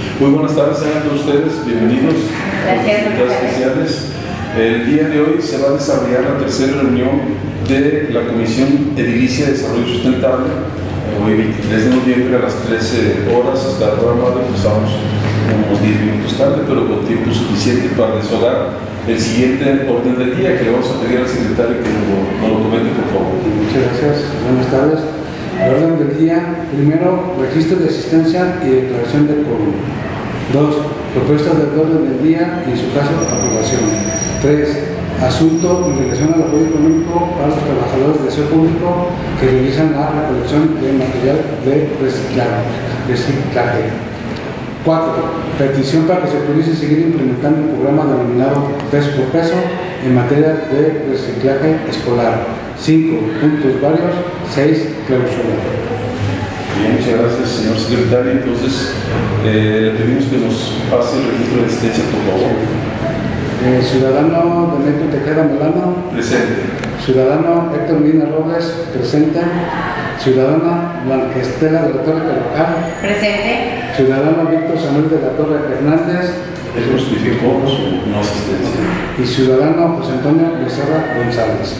Muy buenas tardes, sean todos ustedes, bienvenidos. Gracias. A los especiales. El día de hoy se va a desarrollar la tercera reunión de la Comisión Edilicia de Desarrollo Sustentable. Hoy 23 de noviembre a las 13 horas está programado, empezamos unos 10 minutos tarde, pero con tiempo suficiente para deshogar el siguiente orden del día, que le vamos a pedir al secretario que nos lo comente, por favor. Muchas gracias, buenas tardes. El orden del día: primero, registro de asistencia y declaración de quórum. 2. Propuesta del orden del día y en su caso aprobación. 3. Asunto en relación al apoyo económico para los trabajadores del sector público que realizan la recolección de material de reciclaje. 4. Petición para que se pudiese seguir implementando un programa denominado peso por peso en materia de reciclaje escolar. 5. Puntos varios. 6. Clausura. Bien, muchas gracias, señor secretario. Entonces, le pedimos que nos pase el registro de asistencia, por favor. Ciudadano Demetrio Tejeda Melano. Presente. Ciudadano Héctor Mina Robles. Presente. Ciudadana Blanca Estela de la Torre Carvajal. Presente. Ciudadano Víctor Samuel de la Torre Hernández. Él justificó su no asistencia. Y ciudadano José Antonio Becerra González.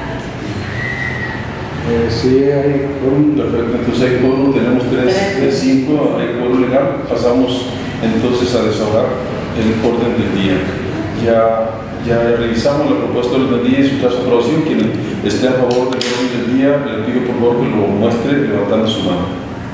Sí, hay quórum. Perfecto, entonces hay quórum, tenemos 3 de 5, hay quórum legal. Pasamos entonces a desahogar el orden del día. Ya revisamos la propuesta del orden del día y su caso de aprobación. Quien esté a favor del orden del día, le pido por favor que lo muestre levantando su mano.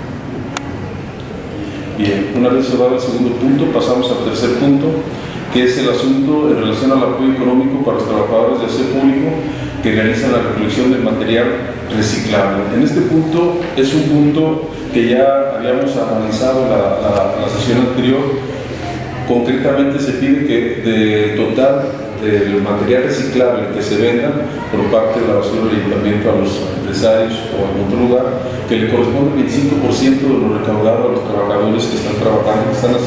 Bien, una vez cerrado el segundo punto, pasamos al tercer punto, que es el asunto en relación al apoyo económico para los trabajadores del sector público que realizan la recolección del material reciclable. En este punto es un punto que ya habíamos analizado la sesión anterior. Concretamente se pide que del total del material reciclable que se venda por parte de la basura del ayuntamiento a los empresarios o en otro lugar, que le corresponde el 25% de lo recaudado a los trabajadores que están trabajando, que están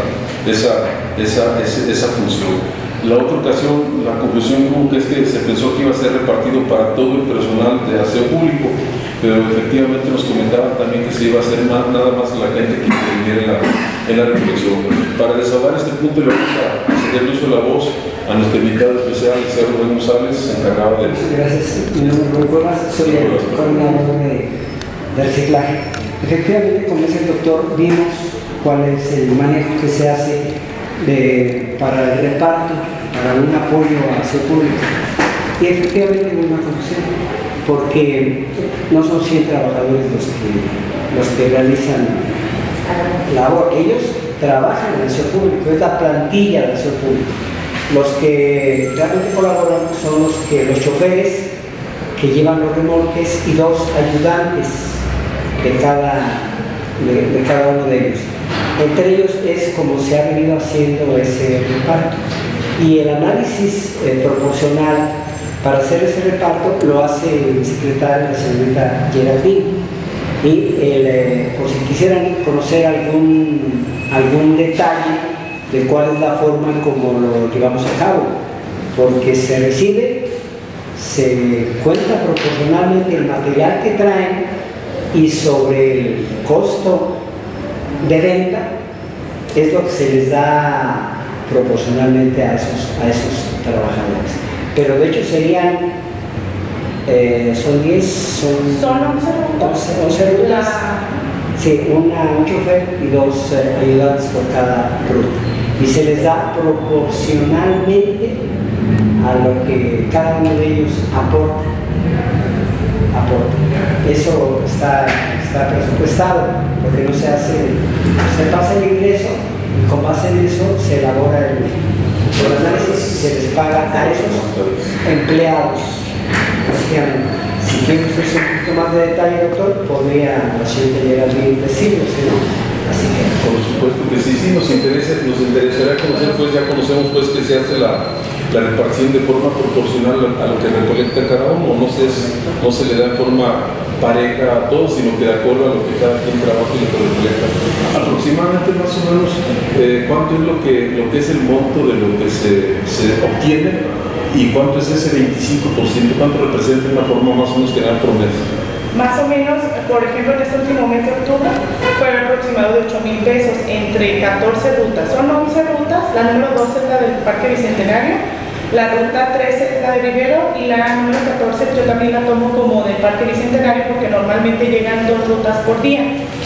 haciendo esa función. La otra ocasión, la conclusión es que se pensó que iba a ser repartido para todo el personal de aseo público, pero efectivamente nos comentaban también que se iba a hacer nada más la gente que interviniera en la recolección. Para desahogar este punto, le vamos a ceder uso de la voz a nuestro invitado especial, el señor Rubén González, encargado de... Gracias, mi nombre es Rubén Cuevas, soy el coordinador de reciclaje. Efectivamente, como dice el doctor, vimos cuál es el manejo que se hace para el reparto, para un apoyo a su público. Y efectivamente hay una confusión, porque no son 100 trabajadores los que realizan labor. Ellos trabajan en el sector público, es la plantilla del sector público. Los que realmente colaboran son los choferes que llevan los remolques y 2 ayudantes de cada uno de ellos. Entre ellos es como se ha venido haciendo ese reparto. Y el análisis proporcional para hacer ese reparto lo hace el secretario, la señorita Geraldine. Y por si quisieran conocer algún detalle de cuál es la forma en cómo lo llevamos a cabo, porque se recibe, se cuenta proporcionalmente el material que traen y sobre el costo de venta es lo que se les da proporcionalmente a esos trabajadores. Pero de hecho serían son 10, son 11 rutas, sí, un chofer y 2 ayudantes por cada ruta, y se les da proporcionalmente a lo que cada uno de ellos aporta. Eso está presupuestado, porque no se hace, se pasa el ingreso y con base en eso se elabora el análisis y se les paga a esos empleados. Si quieren un poquito más de detalle, doctor, podría la señorita Geraldine decirlo, ¿no? Así que... Por supuesto que sí, nos interesará conocer, pues ya conocemos pues que se hace la repartición de forma proporcional a lo que recolecta cada uno, no se le da en forma pareja a todos, sino que de acuerdo a lo que cada quien trabaja y lo que recolecta. Aproximadamente más o menos, ¿cuánto es lo que es el monto de lo que se obtiene y cuánto es ese 25%? ¿Cuánto representa una forma más o menos general por mes? Más o menos, por ejemplo, en este último mes de octubre fue un aproximado de 8,000 pesos entre 14 rutas. Son 11 rutas, la número 2 es la del Parque Bicentenario, la ruta 13 es la de Rivero y la número 14 yo también la tomo como del Parque Bicentenario porque normalmente llegan 2 rutas por día.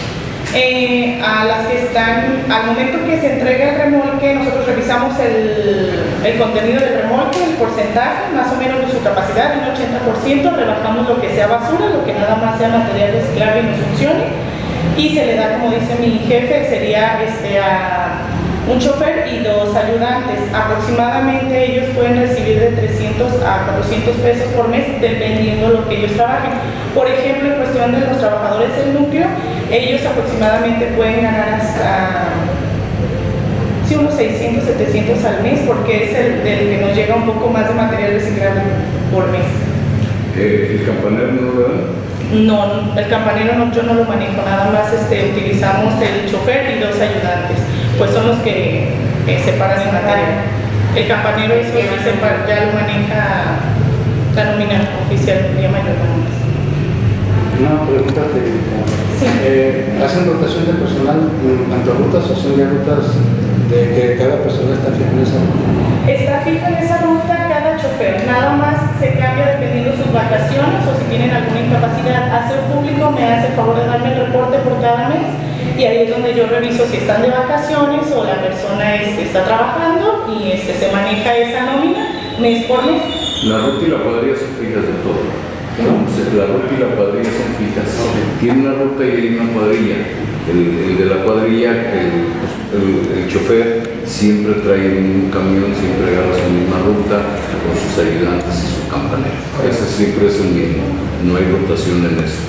A las que están, al momento que se entrega el remolque, nosotros revisamos el contenido del remolque, el porcentaje, más o menos de su capacidad, un 80%, rebajamos lo que sea basura, lo que nada más sea material reciclable y nos funcione, y se le da, como dice mi jefe, sería a un chofer y 2 ayudantes. Aproximadamente ellos pueden recibir de 300 a 400 pesos por mes, dependiendo de lo que ellos trabajen. Por ejemplo, en cuestión de los trabajadores del núcleo, ellos aproximadamente pueden ganar hasta unos 600, 700 al mes, porque es el del que nos llega un poco más de material reciclable por mes. ¿El campanero no lo da? No, el campanero no, yo no lo manejo, nada más utilizamos el chofer y 2 ayudantes, pues son los que separan el material. El campanero eso sí ya lo maneja la nómina oficial, día mayor. Una pregunta técnica. Sí. ¿Hacen rotación de personal en cuanto a rutas o son ya rutas de que cada persona está fija en esa ruta? Está fija en esa ruta cada chofer, nada más se cambia dependiendo de sus vacaciones o si tienen alguna incapacidad. Hacer público me hace el favor de darme el reporte por cada mes y ahí es donde yo reviso si están de vacaciones o la persona está trabajando y se maneja esa nómina mes por mes. La ruta y la cuadrilla son fijas de todo. La ruta y la cuadrilla son fijas. Tiene una ruta y hay una cuadrilla. El de la cuadrilla, el chofer siempre trae un camión, siempre agarra su misma ruta con sus ayudantes y su campanero. Ese siempre es el mismo, no hay rotación en eso.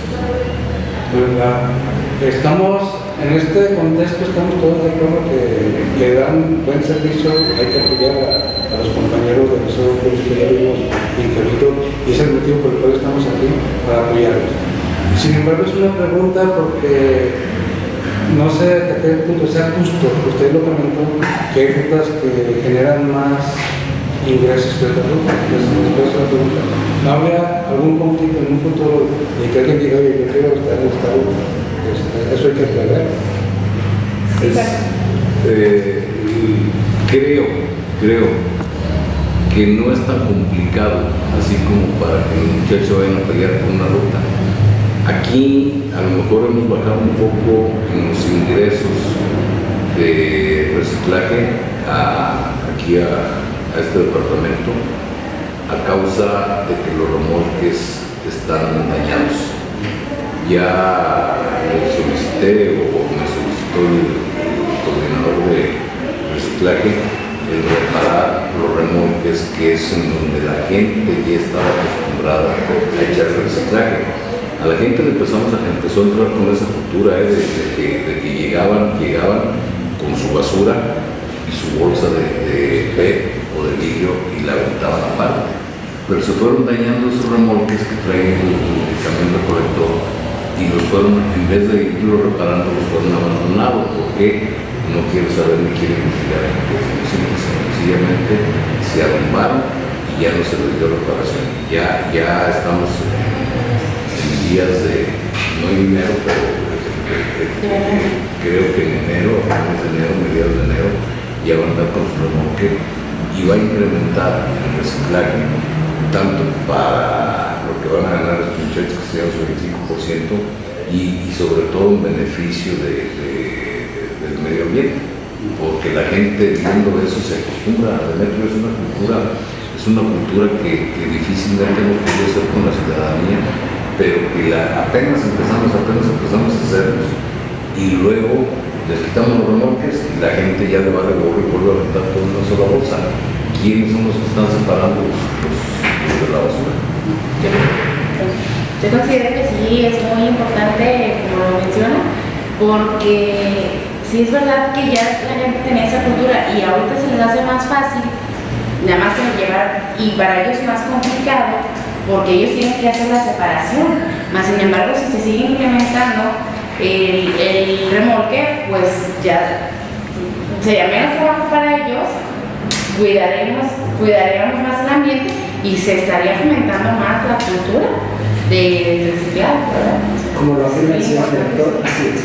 Estamos, en este contexto, estamos todos de acuerdo que le dan buen servicio, hay que apoyar a los compañeros de los grupos que ya vimos incluido y es el motivo por el cual estamos aquí, para apoyarlos. Sin embargo, es una pregunta porque no sé hasta qué punto sea justo. Usted lo comentó que hay rutas que generan más ingresos que otras rutas. Después la pregunta, ¿no habría algún conflicto en un futuro de que alguien diga, oye, yo quiero estar en esta ruta? Eso hay que aclarar. Creo que no es tan complicado así como para que los muchachos vayan a pelear por una ruta. Aquí a lo mejor hemos bajado un poco en los ingresos de reciclaje aquí a este departamento a causa de que los remolques están dañados. Ya me solicitó el coordinador de reciclaje el reparar los remolques, que es en donde la gente ya estaba acostumbrada a echar reciclaje. A la gente empezó a entrar con esa cultura de que llegaban con su basura y su bolsa de PET o de vidrio y la aventaban aparte. Pero se fueron dañando esos remolques que traen el camión recolector y los fueron, en vez de irlos reparando, los fueron abandonados. ¿Por qué? No quiero saber ni quieren vigilar. Sencillamente se arrumbaron y ya no se les dio reparación. Ya estamos días de, no en enero, pero creo que en enero, a finales de enero, mediados de enero, ya van a andar con su remolque y va a incrementar el reciclaje, tanto para lo que van a ganar los muchachos, que sean su 25%, y sobre todo en beneficio del medio ambiente, porque la gente viendo eso se acostumbra. Demetrio es una cultura que difícilmente hemos podido hacer con la ciudadanía, pero que apenas empezamos a hacerlos y luego les quitamos los remolques y la gente ya le vale gorro y vuelve a aventar todo en una sola bolsa. ¿Quiénes son los que están separando los de la basura? Yo considero que sí es muy importante, como lo menciona, porque sí es verdad que ya la gente tenía esa cultura y ahorita se les hace más fácil, nada más que llevar, y para ellos más complicado, porque ellos tienen que hacer la separación. Más sin embargo, si se sigue implementando el remolque, pues ya sería menos trabajo para ellos, cuidaremos más el ambiente y se estaría fomentando más la cultura de reciclar, ¿verdad? Como lo afirma el señor director, así es.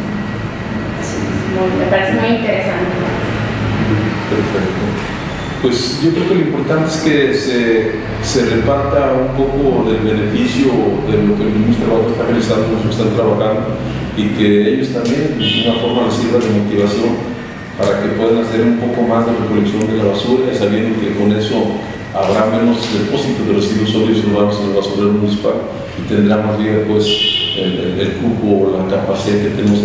Me parece muy interesante. Perfecto. Pues yo creo que lo importante es que se reparta un poco del beneficio de lo que el mismo trabajo está realizando, los que están trabajando, y que ellos también de una forma les sirva de motivación para que puedan hacer un poco más de recolección de la basura, sabiendo que con eso habrá menos depósitos de residuos sólidos urbanos en el basurero municipal y tendrá más bien pues el cupo o la capacidad que tenemos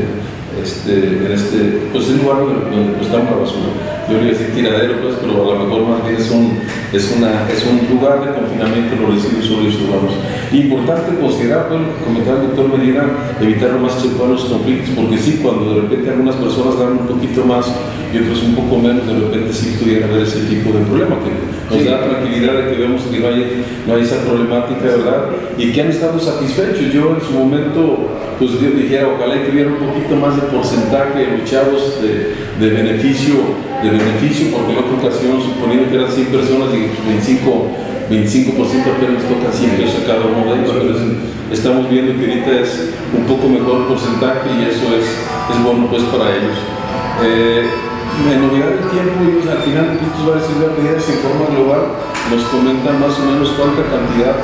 pues en lugar donde estamos la basura. Yo le iba a decir tiradero, pues, pero a lo mejor más bien es un lugar de confinamiento de los residuos sólidos urbanos. Importante considerar, pues, lo que comentaba el doctor Medina, evitar lo más que se puedan los conflictos, porque sí, cuando de repente algunas personas dan un poquito más y otros un poco menos, de repente sí pudiera haber ese tipo de problema, que nos da tranquilidad de que vemos que no hay esa problemática, ¿verdad? Y que han estado satisfechos. Yo en su momento, pues yo dijera, ojalá que hubiera un poquito más de porcentaje de los chavos de beneficio, porque en otra ocasión, suponiendo que eran 100 personas y 25% apenas tocan 100 pesos a cada uno de ellos, pero estamos viendo que ahorita es un poco mejor porcentaje y eso es bueno pues para ellos. En novedad del tiempo, ellos al final de puntos varios medidas en forma global nos comentan más o menos cuánta cantidad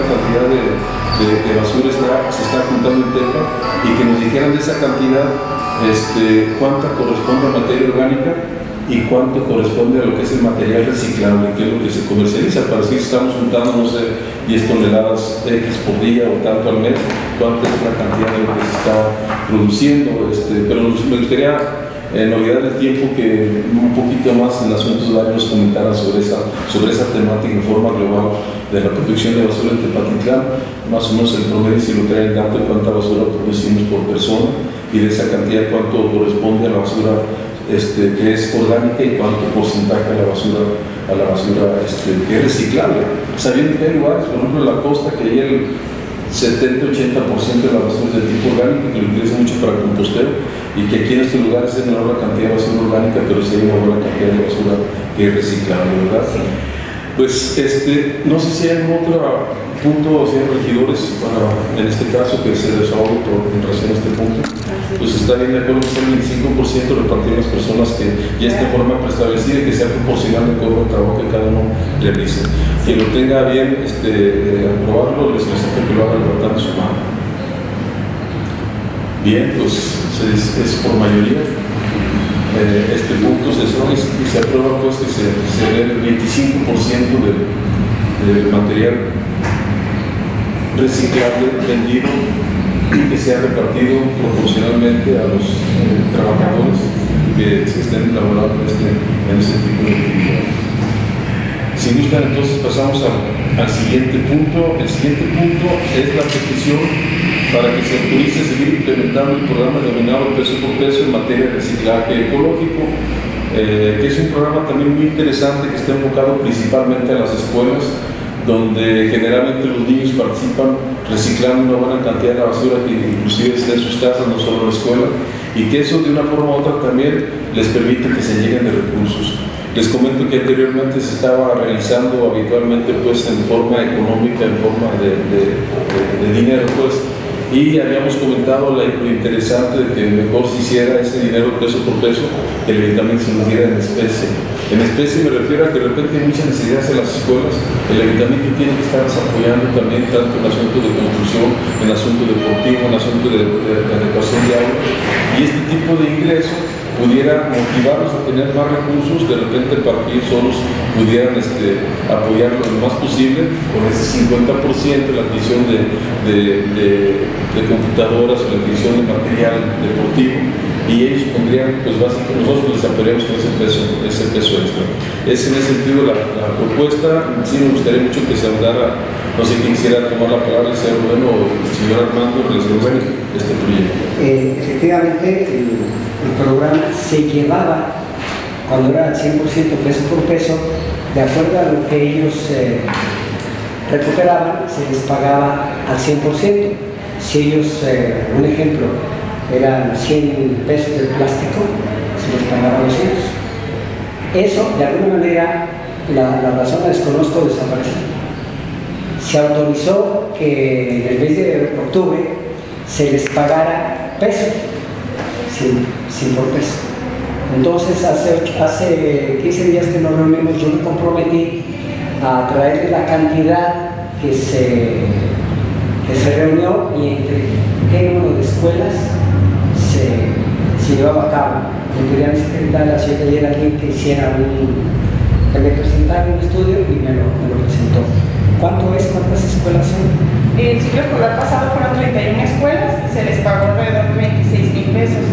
de basura se está juntando en Tepa, y que nos dijeran de esa cantidad cuánta corresponde a materia orgánica y cuánto corresponde a lo que es el material reciclable, que es lo que se comercializa, para decir si estamos juntando, no sé, 10 toneladas X por día o tanto al mes, cuánta es la cantidad de lo que se está produciendo. Pero me gustaría, en novedad del tiempo, que un poquito más en asuntos varios nos comentaran sobre esa temática en forma global de la producción de basura en Tepatitlán, más o menos el promedio, si lo trae el dato de cuánta basura producimos por persona, y de esa cantidad cuánto corresponde a la basura que es orgánica y cuánto porcentaje a la basura que es reciclable, sabiendo que hay lugares, por ejemplo en la costa, que hay el 70-80% de la basura es de tipo orgánico, que lo utiliza mucho para composteo, y que aquí en estos lugares es menor la cantidad de basura orgánica, pero sí hay una buena cantidad de basura que es reciclable, ¿verdad? Pues no sé si hay algún otro punto, si hay regidores, en este caso, que se desahogue en relación a este punto. Pues está bien de acuerdo que sea el 25% repartir a las personas que ya esté de forma preestablecida y que sea proporcional de acuerdo al trabajo que cada uno realice. Quien lo tenga bien aprobarlo, les necesito que lo haga levantando su mano. Bien, pues es por mayoría. Este punto se aprueba, pues, que se dé el 25% del material reciclable vendido y que sea repartido proporcionalmente a los trabajadores que estén laborando en ese tipo de actividad. Si gustan, entonces pasamos al siguiente punto. El siguiente punto es la petición para que se autorice seguir implementando el programa denominado Peso por Peso en materia de reciclaje ecológico, que es un programa también muy interesante que está enfocado principalmente a las escuelas, donde generalmente los niños participan reciclando una buena cantidad de basura que inclusive está en sus casas, no solo en la escuela, y que eso de una forma u otra también les permite que se lleguen de recursos. Les comento que anteriormente se estaba realizando habitualmente pues en forma económica, en forma de dinero, pues, y habíamos comentado lo interesante de que mejor se hiciera ese dinero peso por peso, que el ayuntamiento se nos diera en especie. En especie me refiero a que de repente hay muchas necesidades en las escuelas, el ayuntamiento tiene que estar apoyando también tanto en asuntos de construcción, en asuntos deportivos, en asuntos de adecuación de agua, y este tipo de ingresos pudiera motivarlos a tener más recursos, de repente para que ellos solos pudieran apoyarlo lo más posible con ese 50% de la adquisición de computadoras o la adquisición de material deportivo, y ellos pondrían, pues básicamente nosotros les apoyaríamos con ese peso extra. Es en ese sentido la propuesta. Sí me gustaría mucho que se hablara, no sé quién quisiera tomar la palabra, el señor Bueno o el señor Armando, les resuelve este proyecto. Efectivamente, el programa se llevaba, cuando era 100% peso por peso, de acuerdo a lo que ellos recuperaban, se les pagaba al 100%. Si ellos, un ejemplo, eran 100 pesos de plástico, se les pagaba 200. Eso, de alguna manera, la razón la desconozco, desapareció. se autorizó que en el mes de octubre se les pagara peso, sin por peso. Entonces, hace 15 días que nos reunimos, yo me comprometí a traerle la cantidad que se reunió y entre qué número de escuelas se llevaba a cabo. Le pedí a mi secretaria, si ayer alguien que hiciera que me presentara un estudio y me lo presentó. ¿Cuánto es? ¿Cuántas escuelas son? El ciclo escolar pasado fueron 31 escuelas y se les pagó alrededor de 26,000 pesos.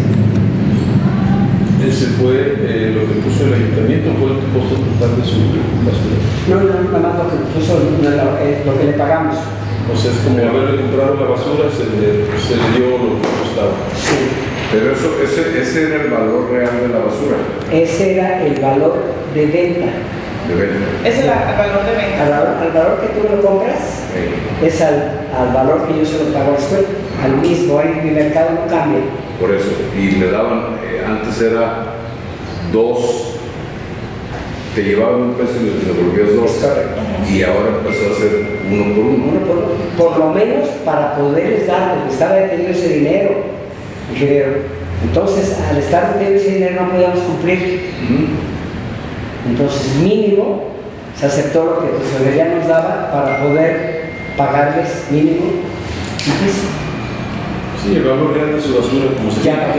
Ese fue lo que puso el ayuntamiento, fue el costo total de su basura. No, nada más lo que puso, lo que le pagamos. O sea, es como haberle comprado la basura, se le dio lo que costaba. Sí. Pero ese era el valor real de la basura. Ese era el valor de venta. De venta. Ese es el valor de venta. Al valor que tú lo compras, es al valor que yo se lo pago a la escuela. Al mismo, mi mercado no cambia. Por eso. Y le daban, antes era 2, te llevaban un peso y les devolvías 2. Y ahora empezó a ser 1 por 1. Por lo menos para poderles dar, porque estaba detenido ese dinero. Entonces, al estar detenido ese dinero no podíamos cumplir. Entonces, mínimo, se aceptó lo que la tesorería nos daba para poder pagarles mínimo un peso. Sí, el valor real de su basura, como se llama,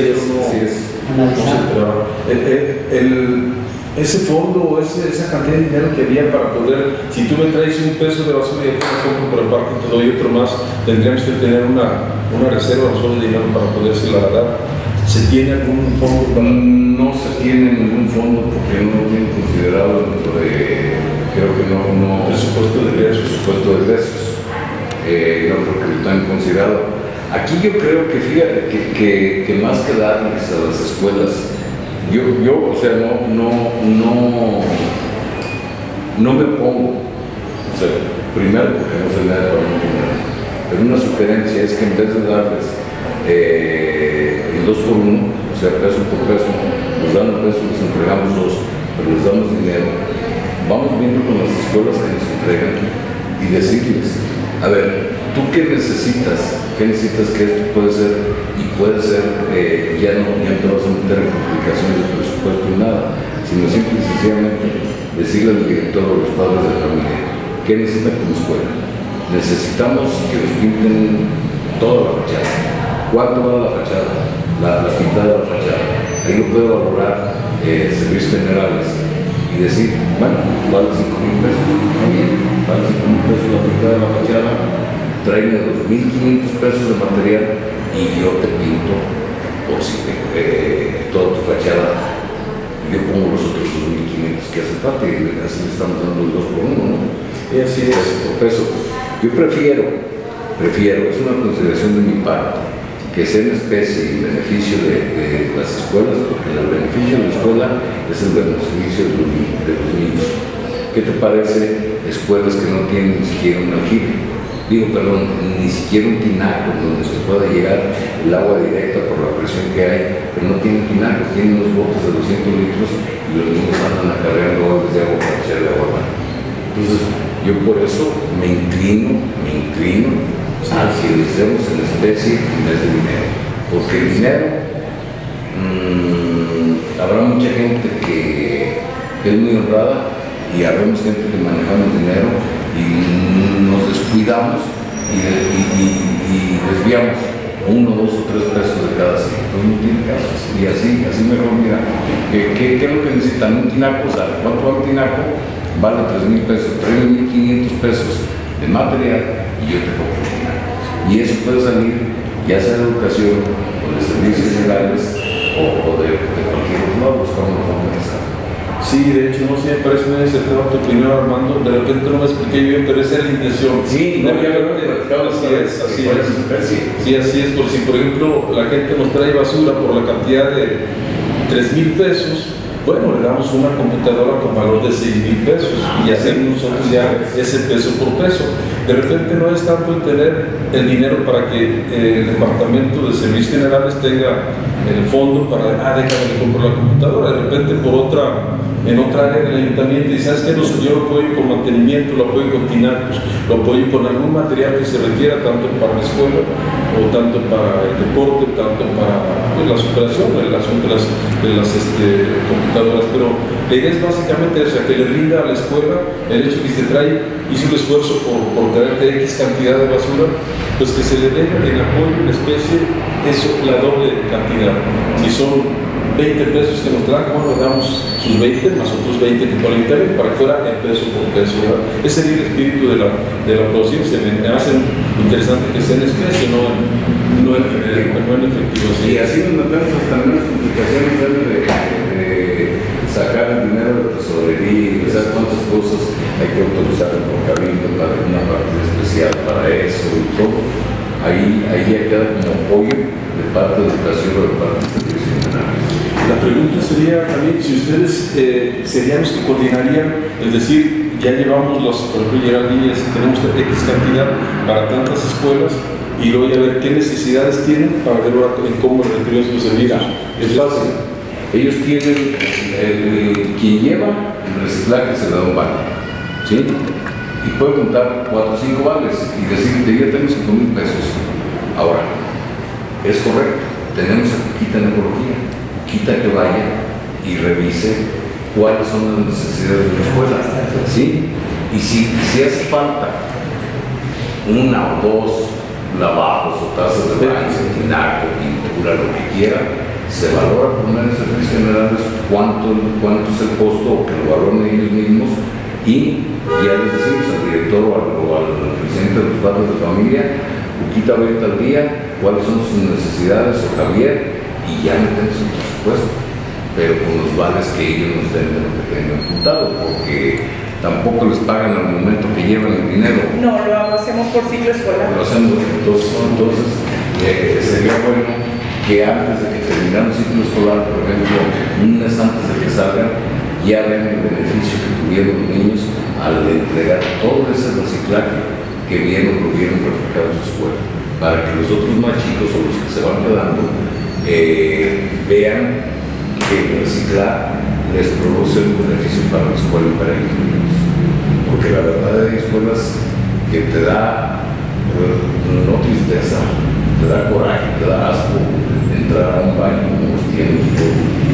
ese fondo, esa cantidad de dinero que había para poder, si tú me traes un peso de basura y yo te lo compro por aparte y te doy otro más, tendríamos que tener una reserva solo de dinero para podérsela dar. ¿Se tiene algún fondo? No se tiene ningún fondo porque no lo tienen considerado dentro de, creo que no presupuesto de egresos. No creo que lo están considerado. Aquí yo creo que fíjate que más que darles a las escuelas, yo o sea, no me pongo, o sea, primero porque no se le da para un dinero, pero una sugerencia es que en vez de darles el 2 por 1, o sea, peso por peso, nos dan un peso, les entregamos 2, pero les damos dinero, vamos viendo con las escuelas que nos entregan y decirles, a ver, ¿tú qué necesitas? ¿Qué necesitas que esto puede ser? Y puede ser, ya no te vas a meter en complicaciones de presupuesto ni nada, sino simple y sencillamente decirle al director o a los padres de familia, ¿qué necesitan como escuela? Necesitamos que nos pinten toda la fachada. ¿Cuánto vale la fachada? La pintada de la fachada. Ahí lo puede valorar servicios generales y decir, bueno, vale 5,000 pesos. Bien, vale 5,000 pesos la pintada de la fachada. Tráeme 2,500 pesos de material y yo te pinto toda tu fachada. Yo pongo los otros 2,500 que hace falta y así le estamos dando el 2 por 1, ¿no? Y así es. Por peso. Yo prefiero, es una consideración de mi parte, que sea en especie y beneficio de las escuelas, porque el beneficio de la escuela es el beneficio de los niños. ¿Qué te parece escuelas que no tienen ni siquiera un aljibe? Ni siquiera un tinaco donde se pueda llegar el agua directa por la presión que hay, pero no tienen tinacos, tienen unos botes de 200 litros y los niños andan acarreando baldes de agua para echarle agua. Entonces, yo por eso me inclino a que les demos en especie en vez de dinero, porque el dinero, habrá mucha gente que es muy honrada y habemos gente que manejamos dinero y nos descuidamos y desviamos 1, 2 o 3 pesos de cada cien. Entonces no tiene caso. Y así mejor, mira, ¿qué es lo que necesitan? Un tinaco, ¿sabes? ¿Cuánto vale un tinaco? Vale 3,000 pesos, 3,500 pesos de material y yo te compro un tinaco. Y eso puede salir ya sea de educación o de servicios generales o de cualquier otro lado, buscamos la forma de hacerlo. Sí, de hecho, no sé, me parece muy acertado tu primero, Armando. De repente no me expliqué bien, pero esa es la intención. Sí, no, así es. Por si, por ejemplo, la gente nos trae basura por la cantidad de 3,000 pesos, bueno, le damos una computadora con valor de 6,000 pesos y hacemos nosotros ya ese peso por peso. De repente no es tanto el tener el dinero para que el Departamento de Servicios Generales tenga el fondo para, déjame le compro la computadora. De repente repente en otra área del ayuntamiento y sabes que yo lo apoyo con mantenimiento, lo apoyo con tinacos, lo apoyo con algún material que se requiera tanto para la escuela o tanto para el deporte, tanto para la superación del asunto de las computadoras. Pero la idea es básicamente esa, que le rinda a la escuela el hecho que se hizo el esfuerzo por traer X cantidad de basura, pues que se le dé en apoyo en especie eso, la doble cantidad. Si son 20 pesos que nos traen, bueno, damos sus 20 más otros 20 que para el internet, para que fuera el peso por peso, ¿verdad? Ese sería el espíritu de la producción. Se me hace interesante que sea en especie, no en efectivo. Sí. Y así nos metemos también las complicaciones de sacar el dinero de la tesorería y saber cuántas cosas hay que autorizar por cabildo para una parte especial para eso y todo. Ahí ya queda como apoyo de parte de educación o de parte de servicios generales. La pregunta sería también si ustedes serían los que coordinarían, es decir, ya llevamos por ejemplo, Geraldías, tenemos X cantidad para tantas escuelas y luego ya ver qué necesidades tienen para ver en cómo retribuir sus servicios. Es fácil. Ellos tienen, quien lleva el reciclaje se le da un vale, ¿sí? Y puede contar 4 o 5 vales y decir, ya tengo 5,000 pesos. Ahora, es correcto, tenemos a Quita en ecología, Quita que vaya y revise cuáles son las necesidades de la escuela, ¿sí? Y si hace falta 1 o 2 lavabos o tazas de baño, tinaco, pintura, lo que quiera, se valora poner en servicios generales cuánto es el costo, que lo valoren ellos mismos, y ya les decimos al director o al presidente de los padres de familia, Uquita va a ir tal día, cuáles son sus necesidades, o Javier, y ya metemos el presupuesto, pero con los vales que ellos nos den de lo que tengan imputado, porque tampoco les pagan al momento que llevan el dinero. No, lo hacemos por ciclo escolar. Lo hacemos, entonces sería bueno que antes de que terminara el ciclo escolar, por ejemplo, un mes antes de que salgan, ya vean el beneficio que tuvieron los niños al entregar todo ese reciclaje que vieron reflejado en su escuela, para que los otros más chicos o los que se van quedando vean que el reciclar les produce un beneficio para la escuela y para ellos mismos. Porque la verdad hay escuelas que te da, no tristeza, te da coraje, te da asco entrar a un baño como los tienen todos.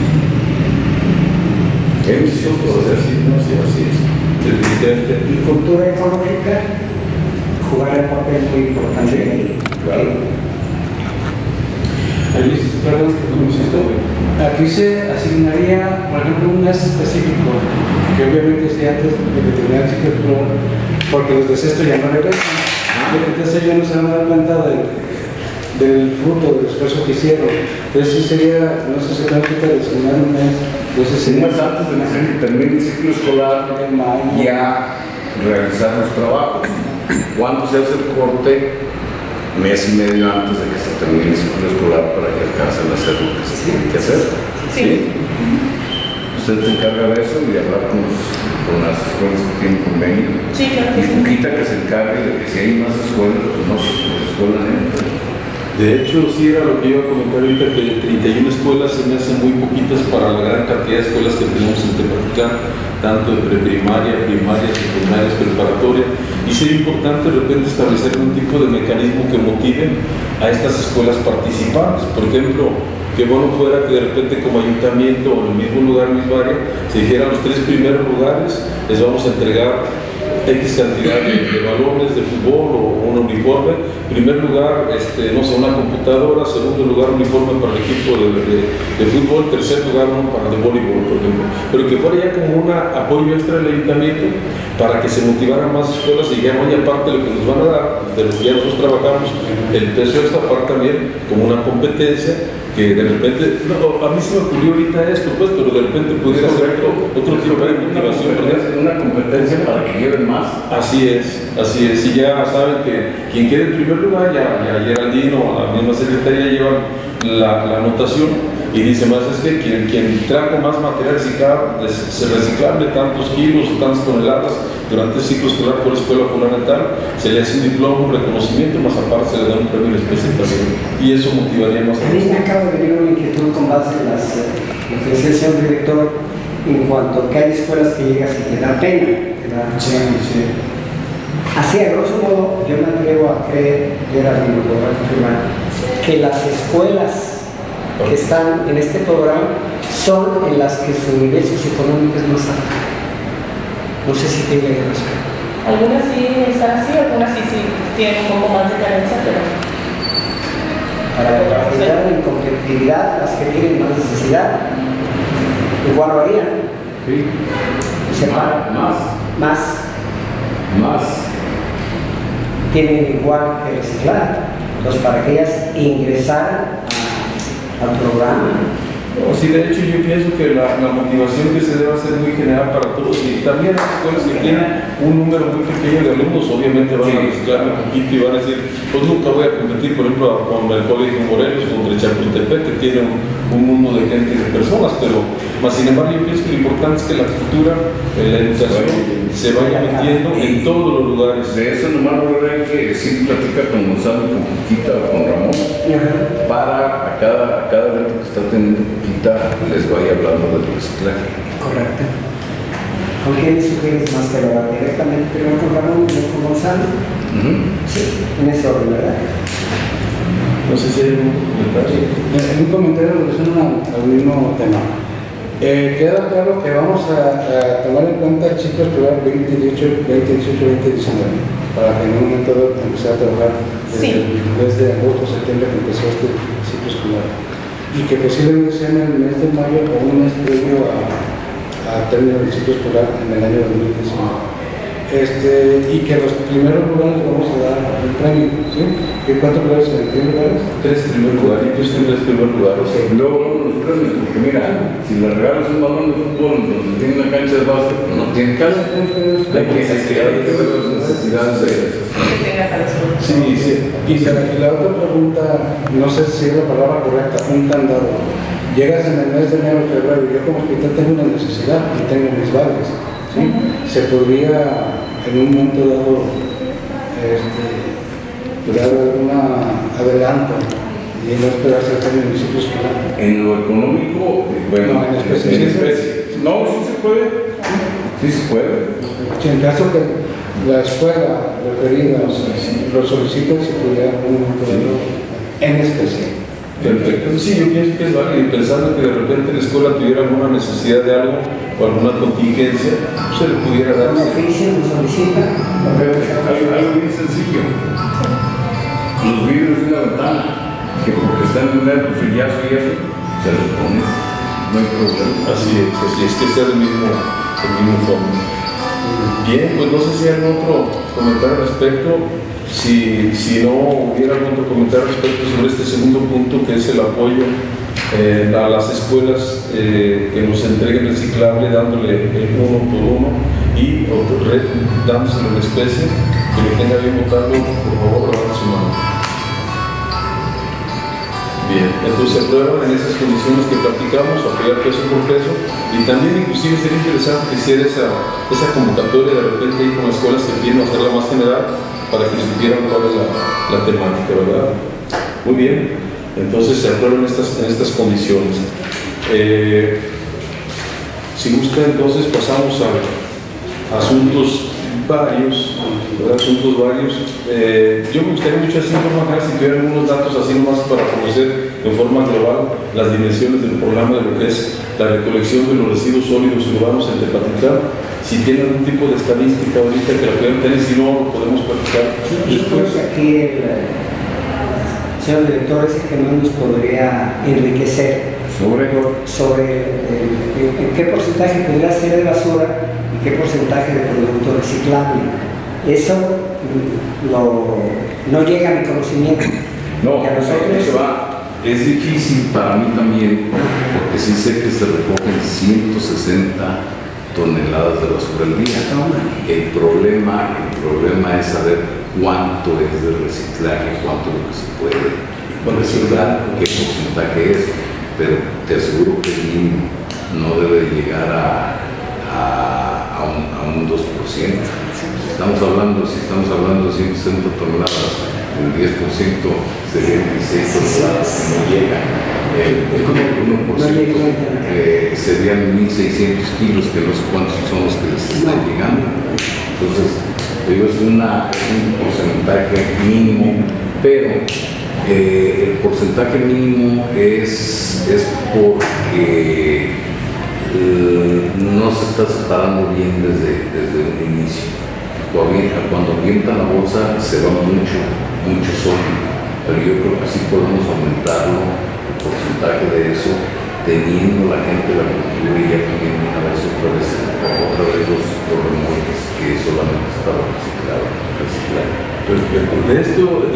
Es así, ¿no? Sí, así es. Y cultura ecológica jugará un papel muy importante en ello. Claro. Aquí se asignaría, por ejemplo, un mes específico, que obviamente sea antes de que termine el ciclo escolar, porque los de sexto ya no regresan. Entonces ellos no se van a dar cuenta del fruto, del esfuerzo que hicieron. Entonces sí sería, no sé si tengo que designar un mes. Entonces sería un mes antes de que termine el ciclo escolar, ya realizar los trabajos. ¿Cuándo se hace el corte? Mes y medio antes de que se termine el ciclo escolar para que alcancen a hacer lo que se tiene que hacer. ¿Sí? Usted se encarga de eso y hablar con las escuelas que tienen convenio. Sí, claro. Y Quita que se encargue de que si hay más escuelas, pues no, las escuelas entran. De hecho, sí era lo que iba a comentar ahorita, que 31 escuelas se me hacen muy poquitas para la gran cantidad de escuelas que tenemos en Tepatitlán, tanto de preprimaria, primaria, secundaria, preparatoria, y sería importante de repente establecer un tipo de mecanismo que motive a estas escuelas participantes. Por ejemplo, que bueno fuera que de repente como ayuntamiento o en el mismo lugar, misma área, se dijera los 3 primeros lugares, les vamos a entregar X cantidad de balones de fútbol o un uniforme. En primer lugar, no sé, una computadora. Segundo lugar, uniforme para el equipo de fútbol. Tercer lugar, uno para el de voleibol, por ejemplo. Pero que fuera ya como un apoyo extra del ayuntamiento para que se motivaran más escuelas y ya muy aparte de lo que nos van a dar, de lo que ya nosotros trabajamos, el peso de esta parte también como una competencia que de repente, a mí se me ocurrió ahorita esto, pues, pero de repente pudiera ser otro tipo de motivación, ¿verdad? Una competencia para que lleven más. Así es, y ya saben que quien quede en primer lugar, ya Geraldino o la misma secretaría llevan la anotación, Y dice más, es que quien trajo más material reciclable, tantos kilos o tantas toneladas durante el ciclo escolar por la escuela fundamental, se le hace un diploma, un reconocimiento, más aparte se le da un premio de presentación. Y eso motivaría más a mí me acaba de venir una inquietud con base en lo que decía el señor director, en cuanto a que hay escuelas que llegas y te da pena. Así, a grosso modo, yo me atrevo a creer, y ahora me lo podrá confirmar, que las escuelas que están en este programa son en las que su nivel socioeconómico es más alto. No sé si tenga razón. Algunas sí están así, algunas sí tienen un poco más de carencia, pero... Para ayudar en competitividad, las que tienen más necesidad, igual lo harían. Sí. Más. Tienen igual que reciclar. Entonces, para que ellas ingresaran al programa. No, sí, de hecho yo pienso que la motivación que se debe hacer muy general para todos, y también las escuelas que tienen un número muy pequeño de alumnos obviamente van a reciclar un poquito y van a decir, pues nunca voy a competir por ejemplo con el Colegio Morelos, contra el Chapultepec, que tiene un mundo de gente y de personas, pero más sin embargo yo pienso que lo importante es que la cultura, la educación se vaya metiendo en todos los lugares. De eso nomás voy a ver que sí platica con Gonzalo, con Quita o con Ramón, para a cada evento que está teniendo les vaya hablando del reciclaje. Correcto. ¿Con quién sugieres más que lo haga directamente? Primero con Ramón y luego con Gonzalo. Sí, en ese orden, ¿verdad? No sé si hay algún comentario. Un comentario en relación al mismo tema. Queda claro que vamos a tomar en cuenta el ciclo escolar 2018, 2019 para que en un momento dado empezar a trabajar desde agosto, septiembre que empezó este ciclo escolar. Y que posiblemente sea en el mes de mayo o un mes previo a término del ciclo escolar en el año 2019. Y que los primeros lugares vamos a dar el premio, ¿sí? ¿Y cuántos lugares en 3 lugares? 3 primeros lugares, yo estoy en 3 primeros lugares. Luego los premios, porque mira, si le regalas un balón de fútbol donde tiene una cancha de básquet, no tiene casa, hay que ver las necesidades de ellos. Sí. Y la otra pregunta, no sé si es la palabra correcta, un candado. Llegas en el mes de enero o febrero, yo como hospital tengo una necesidad y tengo mis vales, ¿sí? Se podría en un momento dado dar algún adelanto y no esperarse hasta el municipio escolar. En lo económico, bueno, no, en especie. No, sí se puede. Sí se puede. Si en caso que la escuela referida lo solicita, se pudiera un momento dado en especie. Perfecto. Sí, yo pienso que es válido, y pensando que de repente la escuela tuviera alguna necesidad de algo o alguna contingencia, se le pudiera dar. Un oficio, lo solicita. Algo bien sencillo. Los vidrios de una ventana, que porque están en el frillazo y eso, se los pones, no hay problema. Así es que sea el mismo fondo. Bien, pues no sé si hay algún otro comentario al respecto. Si no hubiera algún otro comentario respecto sobre este segundo punto, que es el apoyo a las escuelas que nos entreguen reciclable, dándole uno por uno y dándoselo en especie, que lo tenga bien votarlo, por favor, levante su mano. Bien, entonces se aprueban en esas condiciones que platicamos, apoyar peso por peso, y también inclusive sería interesante que hiciera esa convocatoria de repente ahí con escuelas que quieren hacerla más general, para que supieran cuál es la temática, ¿verdad? Muy bien, entonces se aprueban en estas condiciones. Si gusta, entonces pasamos a asuntos varios, ¿verdad? Yo me gustaría mucho así informar si tuviera algunos datos así nomás para conocer en forma global las dimensiones del programa de lo que es la recolección de los residuos sólidos urbanos en Tepatitlán. Si tienen algún tipo de estadística ahorita que la puedan tener, si no, lo podemos platicar después. Aquí el señor director es el que no nos podría enriquecer sobre qué porcentaje podría ser de basura y qué porcentaje de producto reciclable. Eso no llega a mi conocimiento. No, a nosotros eso va. Es difícil para mí también, porque sí sé que se recogen 160 toneladas de basura al día. El problema es saber cuánto es de reciclaje, cuánto es lo que se puede reciclar, qué porcentaje es. pero te aseguro que el mínimo no debe llegar a un 2%. Si estamos hablando de 160 toneladas, el 10% sería 16 toneladas, que no llega. El 1% serían 1.600 kilos, que no sé cuántos son los que les están llegando. Entonces, digo, es un porcentaje mínimo, pero el porcentaje mínimo es porque no se está separando bien desde un inicio. Cuando avienta la bolsa se va mucho sólido, pero yo creo que sí podemos aumentarlo, el porcentaje de eso, teniendo la gente la cultura y ya pidiendo otra vez los remolques que solamente estaban reciclados.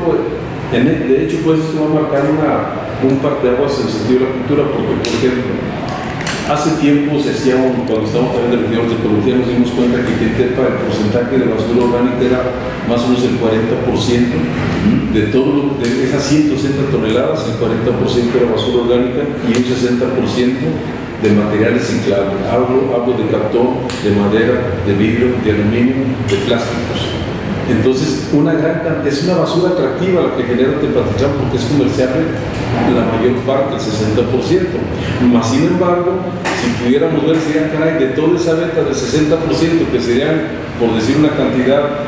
De hecho, pues esto va a marcar un parteaguas en el sentido de la cultura, porque, por ejemplo, hace tiempo cuando estábamos hablando de regidores de ecología, nos dimos cuenta que Quintepa, el porcentaje de basura orgánica era más o menos el 40%. De esas 160 toneladas, el 40% era basura orgánica y un 60% de material reciclable. Hablo de cartón, de madera, de vidrio, de aluminio, de plásticos. Entonces, es una basura atractiva la que genera Tepatitlán, porque es comerciable la mayor parte, el 60%. Más sin embargo, si pudiéramos ver, sería, caray, de toda esa venta del 60%, que serían, por decir una cantidad,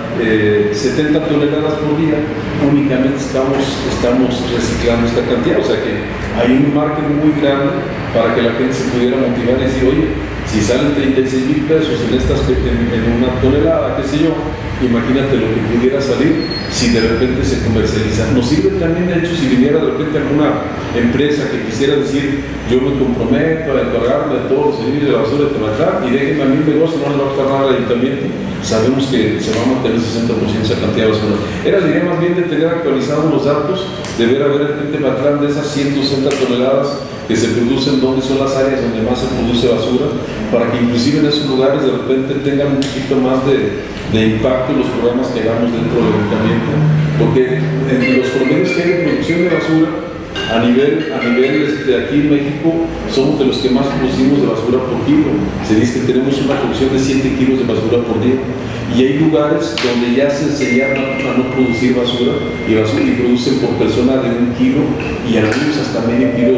70 toneladas por día, únicamente estamos reciclando esta cantidad. O sea que hay un margen muy grande para que la gente se pudiera motivar y decir, oye, si salen 36,000 pesos en una tonelada, qué sé yo, imagínate lo que pudiera salir si de repente se comercializa. Nos sirve también, de hecho, si viniera de repente alguna empresa que quisiera decir, yo me comprometo a encargarme de todos los servicios de la basura de Tepatitlán y déjenme a mí un negocio, no le va a costar nada al ayuntamiento, sabemos que se va a mantener el 60% esa cantidad de basura. Era la idea más bien de tener actualizados los datos, de ver a ver en Tepatitlán de esas 160 toneladas que se producen, dónde son las áreas donde más se produce basura, para que inclusive en esos lugares de repente tengan un poquito más de impacto los programas que hagamos dentro del ayuntamiento, porque en los promedios que hay de producción de basura a nivel aquí en México somos de los que más producimos de basura por kilo. Se dice que tenemos una producción de 7 kilos de basura por día, y hay lugares donde ya se enseñaron a no producir basura y producen por persona de 1 kilo y algunos hasta medio kilo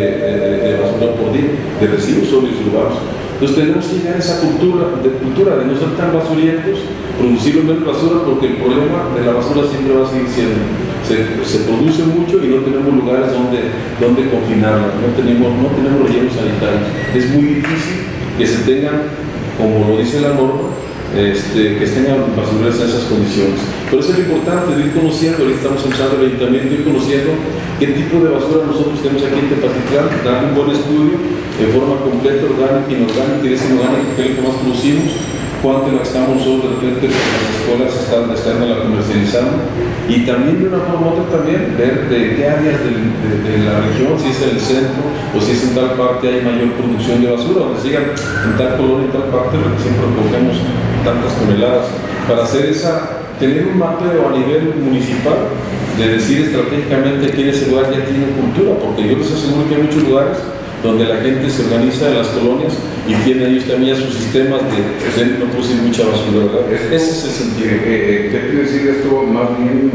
de basura por día, de residuos sólidos urbanos. Entonces tenemos que llegar a esa cultura de no ser tan basurientos, producir menos basura, porque el problema de la basura siempre va a seguir siendo, se produce mucho y no tenemos lugares donde confinarla, no tenemos rellenos sanitarios. Es muy difícil que se tengan, como lo dice la norma, que estén basureros en esas condiciones. Por eso es importante ir conociendo, ahorita estamos empezando el ayuntamiento, ir conociendo qué tipo de basura nosotros tenemos aquí en Tepatitlán, dar un buen estudio de forma completa, orgánica, inorgánica, y inorgánica, que es lo que más producimos, cuánto la estamos nosotros de repente en las escuelas están la comercializando, y también de una forma u otra también ver de qué áreas de la región, si es en el centro o si es en tal parte hay mayor producción de basura, donde sigan en tal color y tal parte, lo que siempre recogemos tantas toneladas, para tener un mapeo a nivel municipal, de decir estratégicamente quién es el lugar ya tiene cultura, porque yo les aseguro que hay muchos lugares donde la gente se organiza en las colonias y tienen ellos también sus sistemas de no producir mucha basura, ¿verdad? Ese es el sentido. ¿Qué quiere decir esto? Más bien,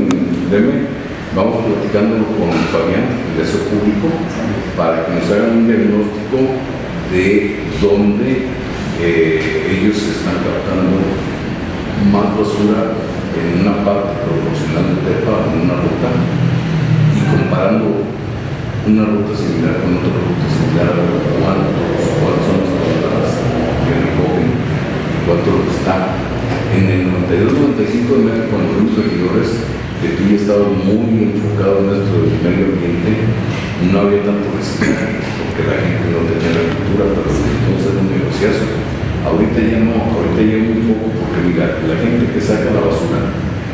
vamos platicándolo con Fabián, de eso público, para que nos hagan un diagnóstico de dónde ellos están captando más basura en una parte proporcional de Tepa, en una ruta, y comparando una ruta similar con otra ruta similar, cuántos son las toneladas que recogen y cuánto lo que está. En el 92-95 de México, cuando fuimos regidores, que tú ya estabas muy enfocado en nuestro medio ambiente, no había tanto reciclaje, porque la gente no tenía la cultura, pero entonces era un negociazo. Ahorita ya muy poco, porque mira, la gente que saca la basura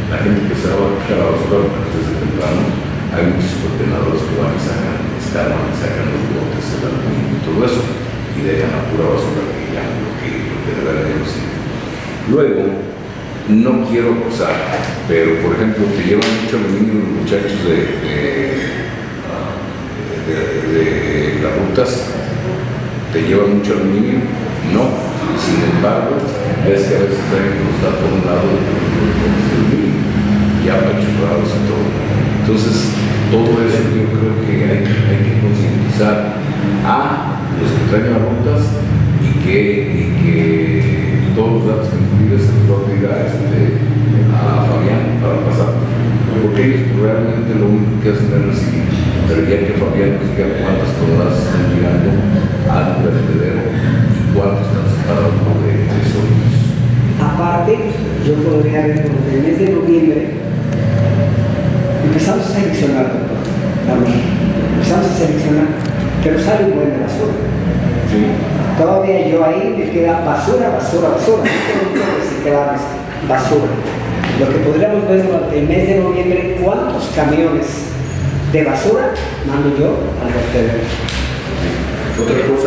desde temprano, hay muchos contenedores que van y sacan los botes, el aluminio y todo eso, y dejan la pura basura que ya lo que debería ser. Luego, no quiero acusar, pero por ejemplo, que llevan mucho aluminio los muchachos de las rutas te llevan mucho aluminio, no. Sin embargo, ves que a veces traen está por un lado aluminio, ya apachurrados y todo. Entonces, todo eso yo creo que hay que concientizar a los que traen las rutas y que todos los datos que nos pides se los diga a Fabián para pasar. Porque ellos realmente lo único que hacen es recibir. Pero ya que Fabián nos diga cuántas toneladas están llegando al vertedero y cuántos están separados de sólidos. Aparte, yo podría ver desde el mes de noviembre empezamos a seleccionar, empezamos a seleccionar, pero sale un buen de basura. Sí. Todavía yo ahí me queda basura, no tengo reciclables, basura. Lo que podríamos ver durante el mes de noviembre, cuántos camiones de basura mando yo al vertedero. Otra cosa,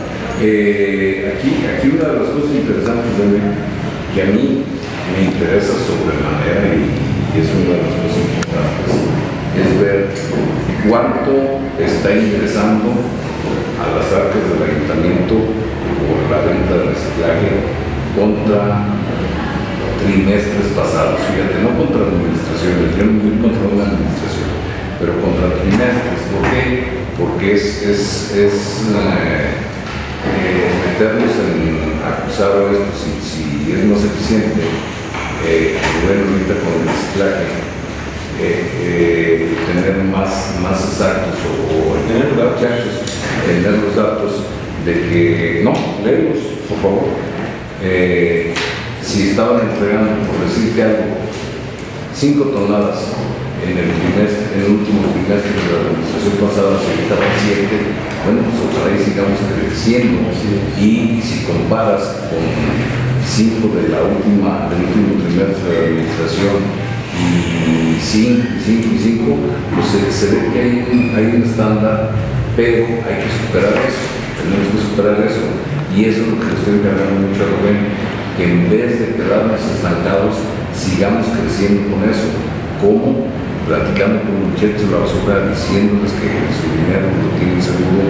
aquí una de las cosas interesantes que a mí me interesa sobremanera y es una de las cosas importantes, es ver cuánto está ingresando a las arcas del ayuntamiento por la venta de reciclaje contra trimestres pasados. Fíjate, no contra la administración, yo no voy contra una administración, pero contra trimestres. ¿Por qué? Porque es meternos en acusar a esto si es más eficiente. Bueno, ahorita con el reciclaje, tener más exactos o tener los datos de que, no, léelos, por favor. Si estaban entregando, por decirte algo, 5 toneladas en el último trimestre de la administración pasada, se quitaban 7, bueno, pues ojalá y sigamos creciendo. Y si comparas con 5 del último trimestre de la administración y 5, pues se ve que hay un estándar, pero hay que superar eso, tenemos que superar eso. Y eso es lo que le estoy encargando mucho a Rubén, que en vez de quedarnos estancados, sigamos creciendo con eso. ¿Cómo? Platicando con muchachos de la basura, diciéndoles que su dinero lo tienen seguro,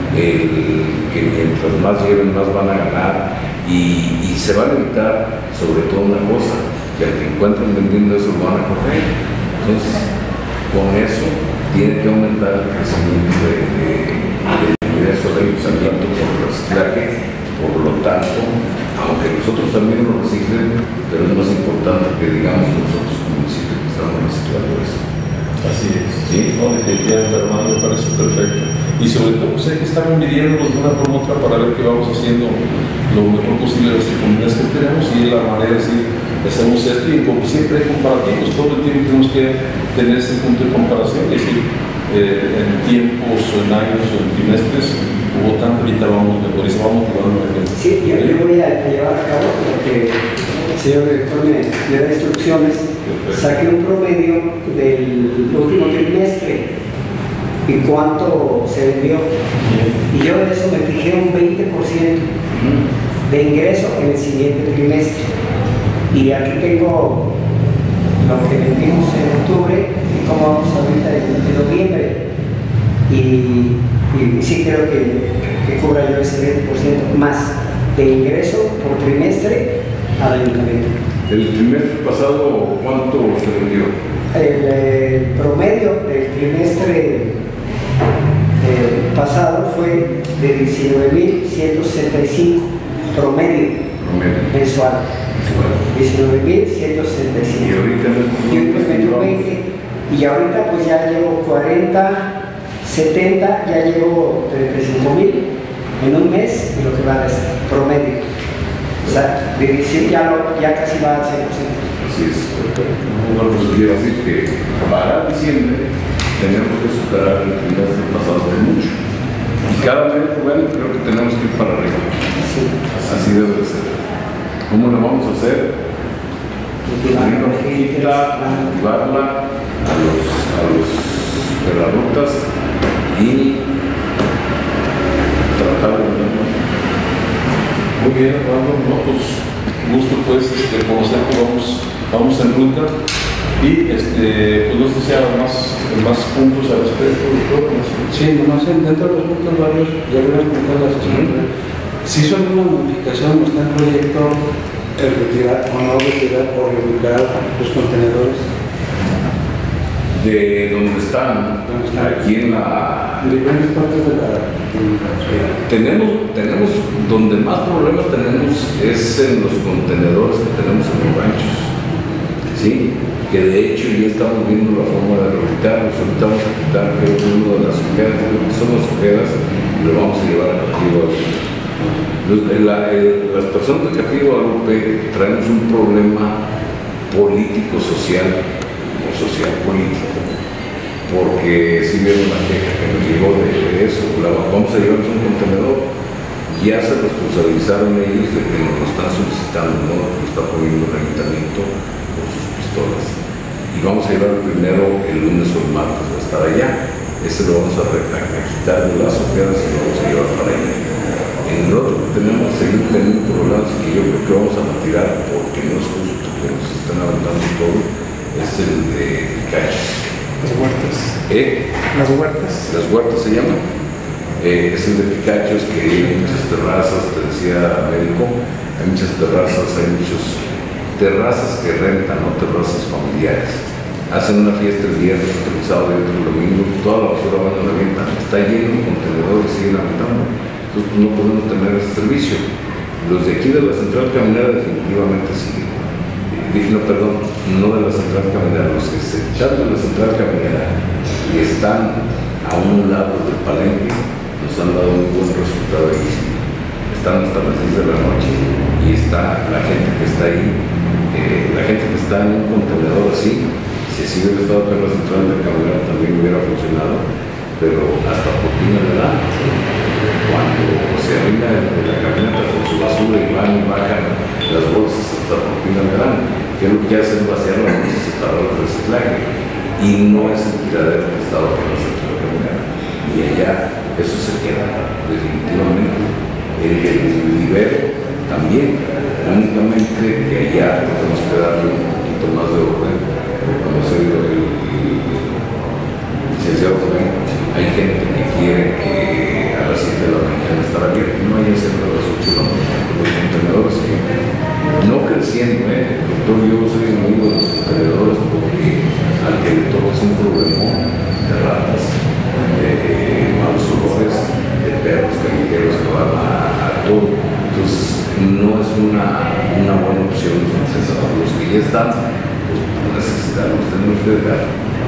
que mientras más lleven, más van a ganar, y se van a evitar, sobre todo una cosa, que al que encuentren vendiendo eso lo van a correr. Entonces, con eso tiene que aumentar el crecimiento del ingreso del ayuntamiento por el reciclaje. Por lo tanto, aunque nosotros también lo reciclen, pero es más importante que digamos nosotros como municipio que estamos reciclando eso. Así es. ¿Sí? No, definitivamente, hermano, me parece perfecto. Y sobre todo, pues hay que estar midiéndonos de una por otra para ver que vamos haciendo lo mejor posible las economías que tenemos, y es la manera de decir, hacemos esto, y como siempre hay comparativos, todo el tiempo tenemos que tener ese punto de comparación, es decir, en tiempos o en años o en trimestres hubo tanto, ahorita vamos mejor y se vamos jugando mejor. Sí, yo voy a llevar a cabo porque el señor director me da instrucciones. Saqué un promedio del último trimestre y cuánto se vendió. Y yo de eso me fijé un 20% de ingreso en el siguiente trimestre. Y aquí tengo lo que vendimos en octubre y cómo vamos ahorita en noviembre. Y sí creo que cubra yo ese 20% más de ingreso por trimestre al ayuntamiento. ¿El trimestre pasado cuánto se vendió? El promedio del trimestre pasado fue de 19.165 promedio mensual. 19.165. Y ahorita no 20. Y ahorita pues ya llevo 40, 70, ya llevo 35.000 en un mes, y lo que va a ser promedio. O sea, de decir ya casi va al 100%. Así es. Bueno, pues quiero decir que para diciembre tenemos que superar el trimestre pasado de mucho. Y cada mes, bueno, creo que tenemos que ir para arriba. Sí. Así debe de ser. ¿Cómo lo vamos a hacer? Motivarla a los de las rutas y tratar de... Muy bien, Armando, no, pues gusto pues conocer que vamos en ruta. Y pues no sé si hay más puntos al respecto, doctor. Sí, nomás dentro de los puntos varios, ya voy a explicar la sesión. Si hizo alguna modificación, está en proyecto el retirar o no retirar o reubicar los contenedores. De donde están, aquí en la... En diferentes partes de la Tenemos, donde más problemas tenemos es en los contenedores que tenemos en los ranchos, ¿sí? Que de hecho ya estamos viendo la forma de reubicarlos. Ahorita vamos a quitar, creo que uno de las ojeras, que son las ojeras, y lo vamos a llevar a Capivo Guadalupe. Las personas de Capivo Guadalupe traemos un problema político-social o social-político, porque si vieron la queja que nos llegó de eso, vamos a llevarnos un contenedor. Ya se responsabilizaron ellos de que nos lo están solicitando, no lo está poniendo el ayuntamiento con sus pistolas. Y vamos a llevar primero el lunes o el martes a estar allá. Ese lo vamos a quitar de las ojeras y lo vamos a llevar para allá. En el otro que tenemos, seguir teniendo problemas que yo creo que vamos a retirar porque no es justo que nos estén aventando todo, es el de Picachos. Las huertas. Las huertas. Las huertas se llaman. Es el de Picachos, que hay muchas terrazas, te decía médico, hay muchas terrazas, hay muchas terrazas que rentan, no terrazas familiares. Hacen una fiesta el viernes, el sábado y el domingo, toda la basura van a la venta, está lleno de contenedores, siguen aventando. Entonces no podemos tener ese servicio. Los de aquí de la central caminera definitivamente siguen. No, perdón, no de la central caminera, los que se echan de la central caminera y están a un lado del palenque, nos han dado un buen resultado ahí. Están hasta las 10 de la noche y está la gente que está ahí, la gente que está en un contenedor así. Si así hubiera estado acá en la central de caminera también hubiera funcionado, pero hasta propina le dan. Cuando se arriba de la camioneta con su basura y van y bajan las bolsas, hasta propina le dan. Que lo que hace es vaciar las bolsas y parar el reciclaje. Y no es el tiradero que estaba en la central de caminera. Y allá eso se queda definitivamente. El libero también, únicamente que allá tenemos que darle un poquito más de orden. Como se dijo el licenciado también, hay gente que quiere que a las 7 de la mañana estar abierto, no hay que ser a las 8 de la mañana, los contenedores no creciendo, doctor, yo soy amigo de los contenedores porque al que le toca es un problema de ratas, de malos olores, de perros callejeros que van a todo. Entonces no es una buena opción. Entonces los que ya están, pues por necesidad los tenemos que dejar.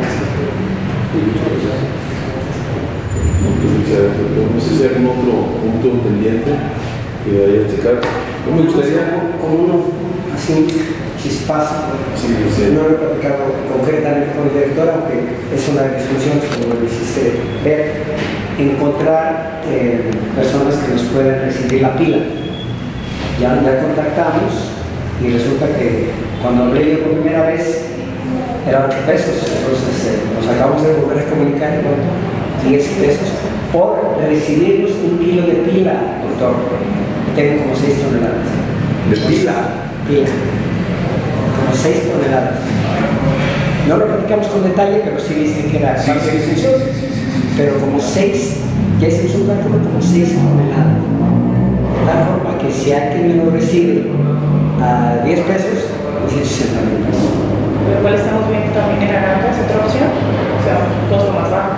No sé si hay algún otro punto pendiente que vaya a checar. Yo me gustaría con uno así un chispazo. Sí. No lo he platicado concretamente con el director, aunque es una discusión, como lo hiciste ver, encontrar personas que nos puedan recibir la pila. Ya contactamos y resulta que cuando hablé yo por primera vez era 8 pesos, entonces nos acabamos de volver a comunicar con 10 pesos por recibirnos 1 kilo de pila, doctor. Tengo como 6 toneladas. ¿De pila? Pila. Como 6 toneladas. No lo platicamos con detalle, pero sí viste que era. Sí. Pero como 6, ya hicimos un cálculo como 6 toneladas. De tal forma que si alguien lo recibe a 10 pesos, 160,000 pesos. Lo cual estamos viendo también en Aranda, es otra opción, o sea, un costo más bajo.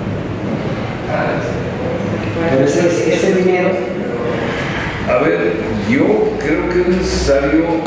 Pero ese dinero. A ver, yo creo que es necesario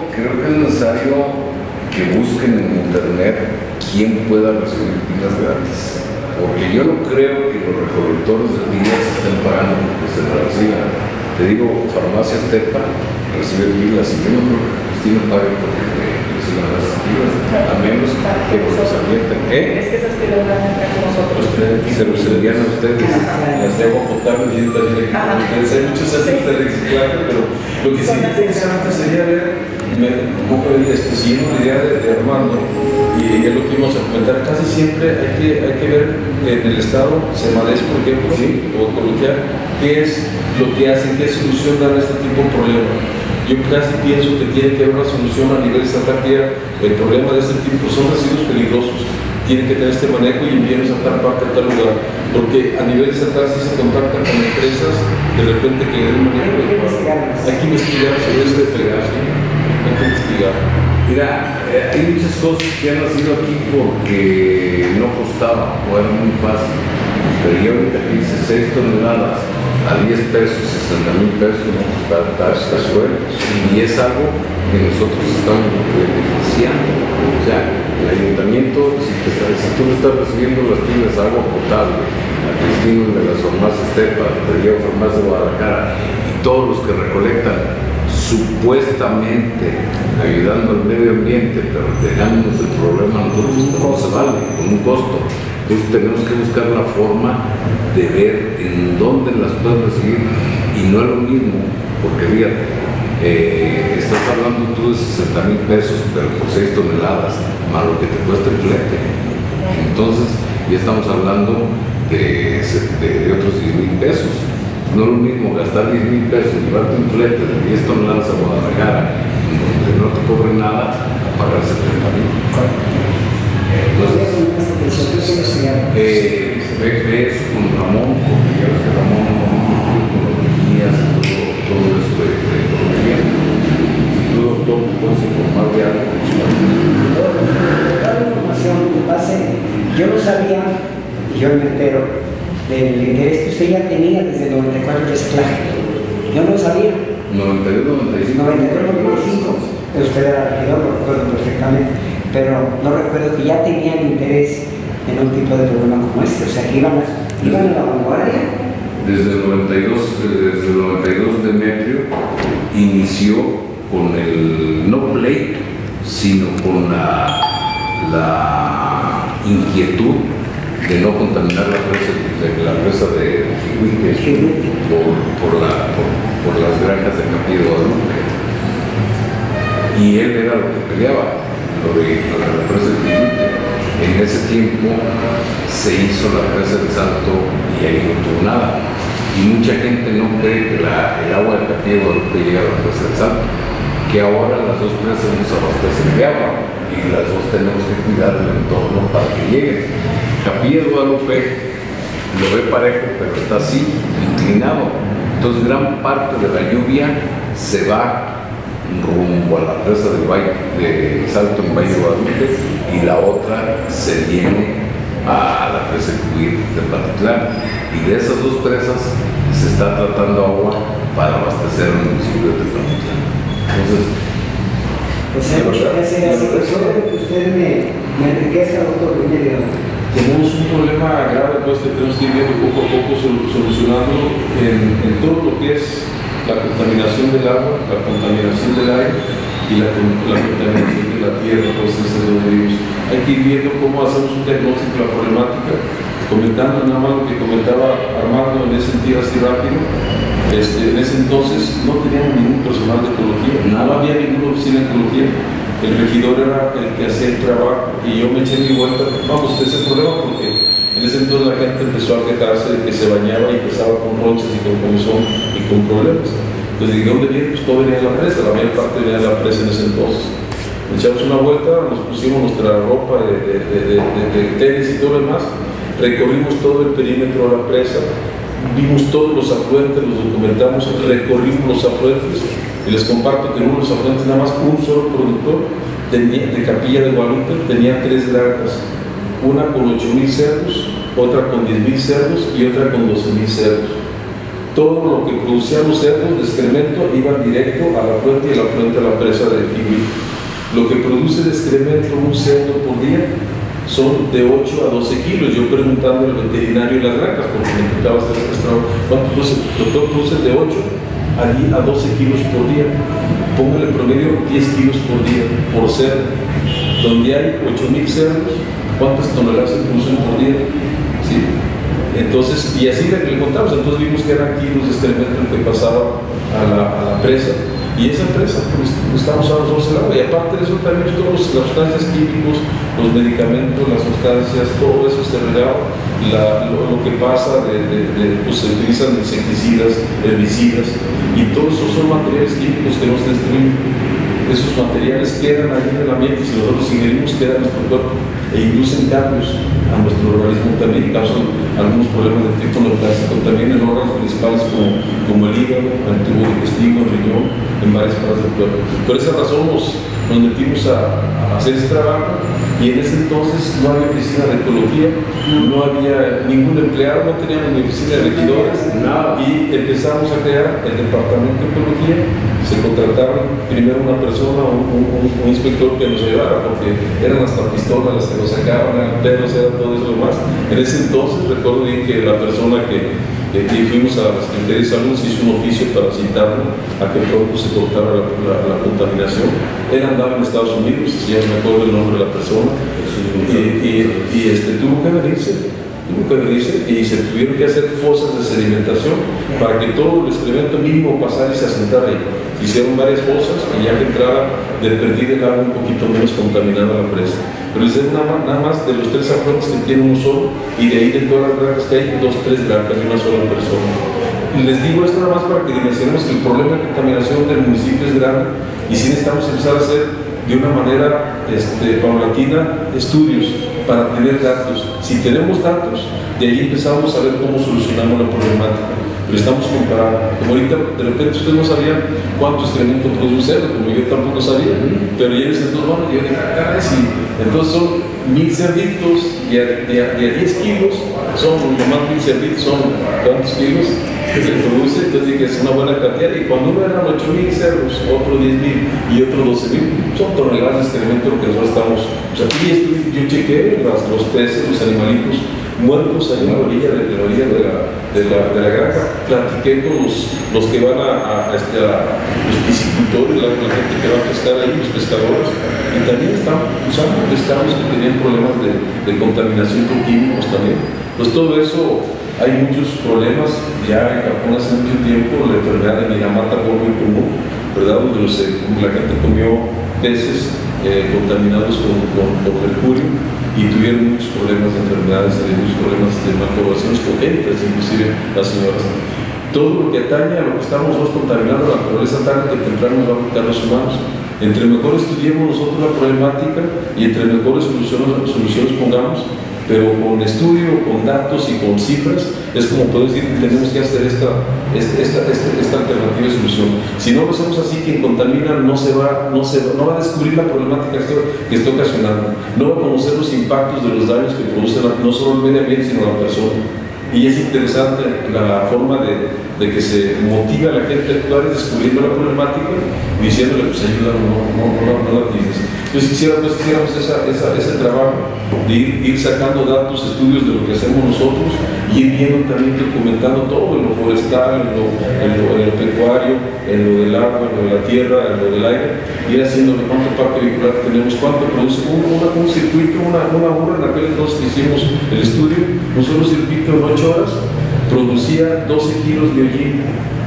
que busquen en internet quién pueda recibir pilas gratis. Porque yo no creo que los recolectores de pilas estén pagando porque se las reciban. Te digo, Farmacias Tepa recibe pilas y yo no creo que Cristina pague porque reciban las pilas, a menos que los advierten. Es que esas pilas van a entrar con nosotros. Se los envían a ustedes. las de agua potable y hay muchos centros de reciclaje, pero lo que sí interesante sería ver, siguiendo la idea de Armando, y es lo que íbamos a comentar, casi siempre hay que ver en el estado, Semadés, por ejemplo, o coloquial, qué es lo que hacen, qué solución dan a este tipo de problemas. Yo casi pienso que tiene que haber una solución a nivel estatal. El problema de este tipo son residuos peligrosos, tienen que tener este manejo y enviarlos a tal parte, a tal lugar, porque a nivel estatal si se contactan con empresas, de repente que den un manejo hay que investigar sobre ese fregazo, hay que investigar. Mira, hay muchas cosas que han nacido aquí porque no costaba o era muy fácil, pero yo ahorita que hice 6 toneladas a 10 pesos, 60,000 pesos, no está suelto, y es algo que nosotros estamos beneficiando. O sea, el ayuntamiento, si tú le estás recibiendo las tiendas agua potable, a Cristino de las farmacias Tepa, de la farmacia de Guadalajara, y todos los que recolectan supuestamente ayudando al medio ambiente, pero dejándonos el problema nosotros no se vale, con un costo. Entonces tenemos que buscar la forma de ver en dónde las puedes recibir, y no es lo mismo, porque fíjate, estás hablando tú de 60,000 pesos, pero por 6 toneladas, más lo que te cuesta el flete. Entonces ya estamos hablando de otros 10,000 pesos. No es lo mismo gastar 10,000 pesos y llevarte un flete de 10 toneladas a Guadalajara, donde no te cobre nada, a pagar 70,000. Entonces, ve eso con Ramón, porque ya ves que Ramón con los guías y todo eso de economía. Si tú, doctor, puedes informar de algo. Toda la información que pase, yo no sabía, y yo me entero del interés que usted ya tenía desde el 94 reciclaje. Yo no sabía. 92, 95. 95. Usted era regidor, lo recuerdo perfectamente. Pero no recuerdo que ya tenían interés en un tipo de problema como este. O sea, que iban a la vanguardia. Desde el 92 Demetrio inició con el no pleito, sino con la inquietud de no contaminar la presa de Jihuite por las granjas de Capilla Guadalupe. Y él era lo que peleaba, lo de la presa de Jihuite. En ese tiempo se hizo la presa de Salto y ahí no tuvo nada. Y mucha gente no cree que el agua de Capilla Guadalupe llega a la presa de Salto, que ahora las dos presas nos abastecen de agua y las dos tenemos que cuidar del entorno para que lleguen. Capilla Guadalupe lo ve parejo, pero está así, inclinado. Entonces gran parte de la lluvia se va rumbo a la presa de Salto en Valle de Guadalupe, y la otra se viene a la presa de Patitlán. Y de esas dos presas se está tratando agua para abastecer el municipio de Patitlán. Entonces, que usted me enriquezca, doctor Emilio. Tenemos un problema grave pues, que tenemos que ir viendo poco a poco solucionando en todo lo que es la contaminación del agua, la contaminación del aire y la contaminación de la tierra, pues es donde vivimos. Hay que ir viendo cómo hacemos un diagnóstico de la problemática, comentando nada más lo que comentaba Armando en ese sentido así rápido. En ese entonces no teníamos ningún personal de ecología, no había ninguna oficina de ecología. El regidor era el que hacía el trabajo y yo me eché mi vuelta. Vamos, ese es el problema, porque en ese entonces la gente empezó a quejarse de que se bañaba y empezaba con ronchas y con comezón y con problemas. Entonces, ¿de dónde viene? Pues todo venía de la presa, la mayor parte venía de la presa en ese entonces. Echamos una vuelta, nos pusimos nuestra ropa de tenis y todo lo demás, recorrimos todo el perímetro de la presa, vimos todos los afluentes, los documentamos, recorrimos los afluentes. Y les comparto que en uno de los afluentes nada más un solo productor de Capilla de Guadalupe tenía 3 granjas, una con 8,000 cerdos, otra con 10,000 cerdos y otra con 12,000 cerdos. Todo lo que producían los cerdos de excremento iba directo a la fuente y a la fuente a la presa de Jihuite. Lo que produce de excremento un cerdo por día son de 8 a 12 kilos. Yo preguntando al veterinario de las granjas, porque me intentaba hacer este trabajo, ¿cuánto produce? El doctor produce de 8 a 12 kilos por día. Póngale promedio 10 kilos por día por cerdo. Donde hay 8,000 cerdos, ¿cuántas toneladas se producen por día? ¿Sí? Entonces, y así le contamos. Entonces vimos que eran kilos de excremento que pasaba a la presa, y Y esa empresa, pues, estamos a los 12 lados. Y aparte de eso, también todas las sustancias químicos, los medicamentos, las sustancias, todo eso se regala. Lo que pasa, pues se utilizan insecticidas, herbicidas, y todos esos son materiales químicos que nos destruyen. Esos materiales quedan ahí en el ambiente y si nosotros ingerimos quedan en nuestro cuerpo e inducen cambios a nuestro organismo también y causan algunos problemas de tipo neoplásico también en órganos principales como el hígado, el tubo digestivo, el riñón, en varias partes del cuerpo. Por esa razón nos metimos a hacer ese trabajo y en ese entonces no había oficina de ecología, no había ningún empleado, no teníamos ni oficina de regidores, nada, y empezamos a crear el departamento de ecología. Se contrataron primero una persona, un inspector que nos llevara, porque eran hasta pistolas las que nos sacaban, eran perros, era todo eso lo más. En ese entonces recuerdo bien que la persona que fuimos a la Secretaría de Salud se hizo un oficio para citarlo a que pronto se cortara la contaminación. Él andaba en Estados Unidos, ya no me acuerdo el nombre de la persona, tuvo que venirse y se tuvieron que hacer fosas de sedimentación para que todo el excremento mínimo pasara y se asentara ahí. Se hicieron varias fosas y ya que entrara de perdida el agua un poquito menos contaminada la presa. Pero es nada más de los 3 afluentes que tiene uno solo y de ahí de todas las granjas que hay, 2, 3 granjas de una sola persona. Y les digo esto nada más para que dimensionemos que el problema de contaminación del municipio es grande y sí necesitamos empezar a hacer de una manera paulatina estudios para tener datos. Si tenemos datos, de ahí empezamos a ver cómo solucionamos la problemática. Pero estamos comparando. Como ahorita, de repente, ustedes no sabían cuánto excremento produce un cerdo, como yo tampoco sabía. Pero ya en ese entonces, bueno, yo dije, caray, sí. Entonces son 1000 cerditos y a 10 kilos, son nomás 1000 cerditos, son ¿cuántos kilos que se produce? Entonces dije, es una buena cantidad. Y cuando uno eran 8000 cerdos, otro 10.000 y otro 12.000, son toneladas de excremento que nosotros estamos. O sea, aquí yo chequé los peces, los animalitos muertos ahí en la orilla de la granja. Platiqué con los que van los piscicultores, la gente que va a pescar ahí, los pescadores, y también están usando pescados que tenían problemas de contaminación con químicos también. Pues todo eso, hay muchos problemas. Ya en Japón hace mucho tiempo la enfermedad de Minamata fue muy común, ¿verdad? Donde la gente comió peces contaminados con mercurio y tuvieron muchos problemas de enfermedades, muchos problemas de malformaciones congénitas, inclusive las señoras. Todo lo que atañe a lo que estamos nosotros contaminando la naturaleza tarde que temprano nos va a afectar a los humanos. Entre mejor estudiemos nosotros la problemática y entre mejores soluciones pongamos, pero con estudio, con datos y con cifras, es como podemos decir, tenemos que hacer esta alternativa de solución. Si no lo hacemos así, quien contamina no va a descubrir la problemática que está ocasionando, no va a conocer los impactos de los daños que producen no solo el medio ambiente, sino la persona. Y es interesante la forma de que se motiva a la gente a actuar descubriendo la problemática y diciéndole, pues ayuda, no la tienes. Entonces quisiéramos ese trabajo de ir sacando datos, estudios de lo que hacemos nosotros y ir viendo también, documentando todo, en lo forestal, en lo pecuario, en lo del agua, en lo de la tierra, en lo del aire, ir haciéndole cuánto parque vehicular tenemos, cuánto produce un circuito, una hora en aquel entonces que hicimos el estudio, un solo circuito en 8 horas producía 12 kilos de hollín,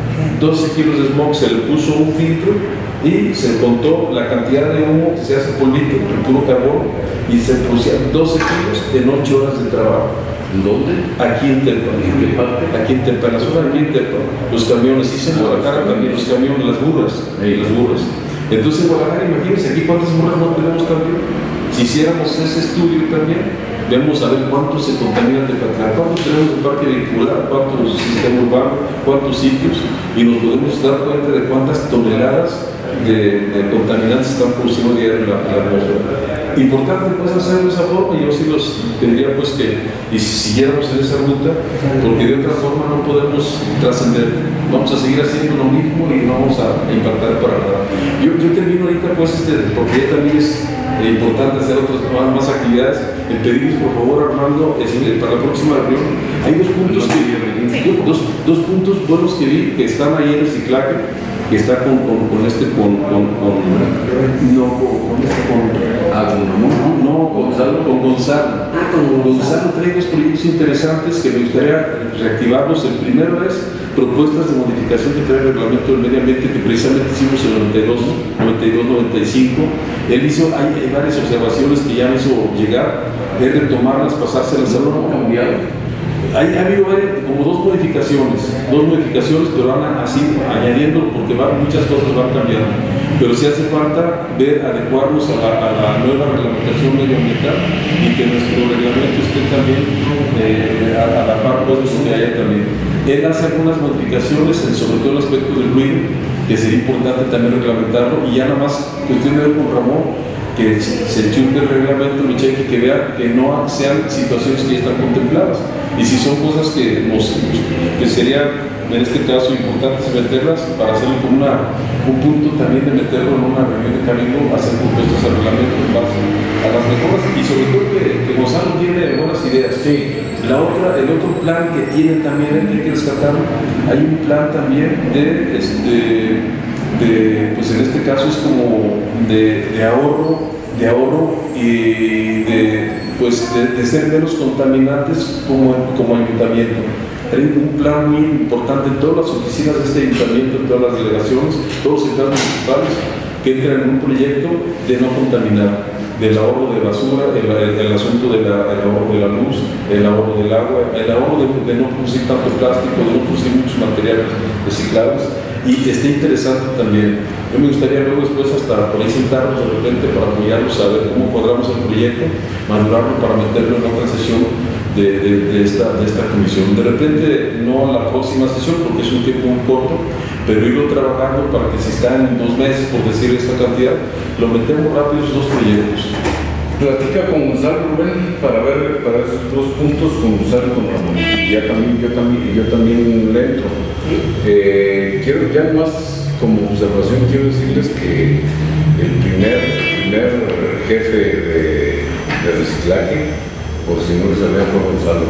12 kilos de smog, se le puso un filtro y se contó la cantidad de humo que se hace por litro, el puro carbón, y se producían 12 kilos en 8 horas de trabajo. ¿Dónde? Aquí en Tepa. ¿En qué parte? Aquí en Tepa, en la zona aquí en Tepa. Los camiones, y en Guadalajara también, los camiones, las burras. Entonces en Guadalajara, imagínense aquí cuántas burras no tenemos también. Si hiciéramos ese estudio también, vamos a ver cuánto se contaminan de Tepa, cuánto tenemos de parque vehicular, cuántos sistemas urbanos, cuántos sitios, y nos podemos dar cuenta de cuántas toneladas de contaminantes están produciendo diario en la atmósfera. Importante pues hacerlo de esa forma, y yo sí los pediría pues que siguiéramos en esa ruta, porque de otra forma no podemos trascender, vamos a seguir haciendo lo mismo y no vamos a impactar para nada. Yo termino ahorita pues porque ya también es importante hacer más actividades. El pedirles por favor, Armando, para la próxima reunión, hay dos puntos buenos que vi que están ahí en reciclaje, que está con Gonzalo. Gonzalo trae dos proyectos interesantes que me gustaría reactivarlos. El primero es propuestas de modificación que trae el reglamento del medio ambiente que precisamente hicimos en el 92-95. Él hizo, hay varias observaciones que ya me hizo llegar, es retomarlas, pasárselas a uno. Ha habido como dos modificaciones, pero van así añadiendo porque muchas cosas van cambiando. Pero sí hace falta adecuarnos a la nueva reglamentación medioambiental y que nuestro reglamento esté también a la par de eso que haya también. Él hace algunas modificaciones, sobre todo el aspecto del ruido, que sería importante también reglamentarlo, y ya nada más cuestión de ver con Ramón, que se chute el reglamento, lo cheque, que vea que no sean situaciones que ya están contempladas. Y si son cosas que serían, en este caso, importantes meterlas, para hacerlo como un punto también de meterlo en una reunión de cabildo, hacer propuestas al reglamento en base a las mejoras, y sobre todo que Gonzalo tiene buenas ideas. Sí. El otro plan que tiene también, que hay que rescatarlo, hay un plan también pues en este caso es como de ahorro y de ser menos contaminantes como ayuntamiento. Hay un plan muy importante en todas las oficinas de este ayuntamiento, en todas las delegaciones, todos los empleados municipales que entran en un proyecto de no contaminar, del ahorro de basura, el asunto del ahorro de la luz, el ahorro del agua, el ahorro de no producir tanto plástico, de no producir muchos materiales reciclables. Y está interesante también. Yo me gustaría luego después hasta por ahí sentarnos de repente para apoyarlos a ver cómo cuadramos el proyecto, madurarlo para meterlo en otra sesión de esta comisión. De repente no a la próxima sesión porque es un tiempo muy corto, pero irlo trabajando para que si está en 2 meses, por decir esta cantidad, lo metemos rápido esos 2 proyectos. Platica con Gonzalo, Rubén, para esos 2 puntos, con Gonzalo y con Ramón. Yo también le entro. Quiero ya más como observación, quiero decirles que el primer jefe de reciclaje, por si no lo sabían, fue Gonzalo.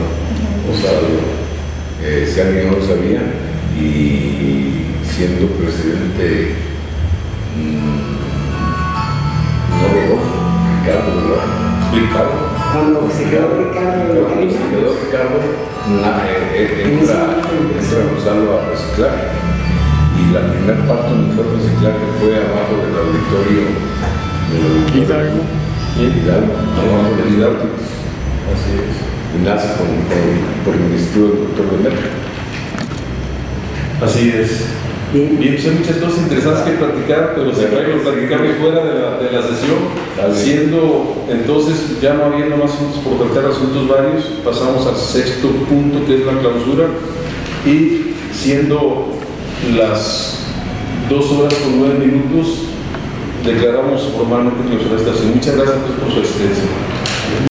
Si alguien no lo sabía, y siendo presidente no Ricardo. Cuando se quedó Ricardo, entra Gonzalo a reciclaje. Y la primera parte donde fue reciclaje fue abajo del auditorio Hidalgo. Así es. Y nace por el ministerio del doctor Demetrio. Así es. Bien, pues hay muchas cosas interesantes que platicar, pero se va a platicar fuera de la sesión. Siendo entonces, ya no habiendo más asuntos por tratar, asuntos varios, pasamos al 6º punto, que es la clausura, y siendo las 2:09, declaramos formalmente clausura esta sesión. Muchas gracias por su asistencia.